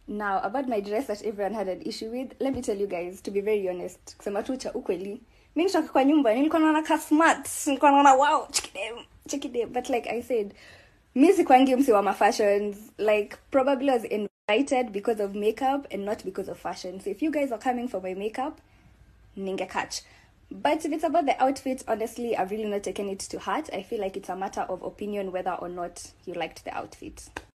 Now, about my dress that everyone had an issue with, let me tell you guys, to be very honest, kusema tu cha ukweli, mimi nitoka kwa nyumba nilikuwa naona ka smart, nilikuwa naona wow, check it, but like I said, mimi sikwangi msi wa ma fashions, like probably was invited because of makeup and not because of fashion. So if you guys are coming for my makeup, ninge catch. But if it's about the outfit, honestly, I've really not taken it to heart. I feel like it's a matter of opinion whether or not you liked the outfit.